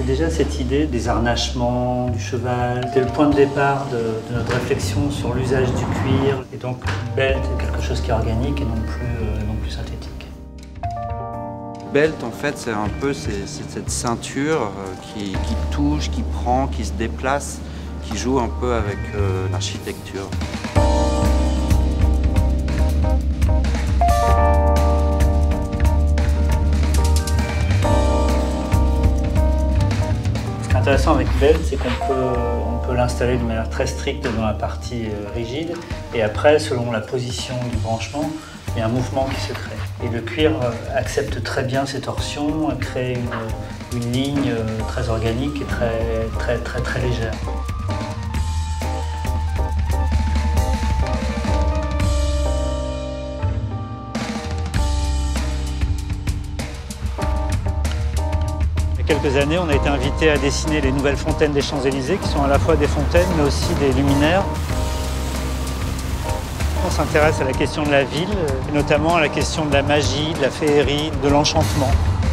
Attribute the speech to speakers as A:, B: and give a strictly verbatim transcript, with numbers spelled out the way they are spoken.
A: déjà cette idée des harnachements, du cheval. C'était le point de départ de, de notre réflexion sur l'usage du cuir. Et donc, belt est quelque chose qui est organique et non plus, euh, non plus synthétique.
B: Belt, en fait, c'est un peu c'est, c'est cette ceinture euh, qui, qui touche, qui prend, qui se déplace, qui joue un peu avec euh, l'architecture.
A: Ce qui est intéressant avec Belt, c'est qu'on peut, on peut l'installer de manière très stricte dans la partie rigide, et après, selon la position du branchement, il y a un mouvement qui se crée. Et le cuir accepte très bien ces torsions, crée une, une ligne très organique et très, très, très, très légère. Il y a quelques années, on a été invité à dessiner les nouvelles fontaines des Champs-Élysées, qui sont à la fois des fontaines, mais aussi des luminaires. On s'intéresse à la question de la ville, et notamment à la question de la magie, de la féerie, de l'enchantement.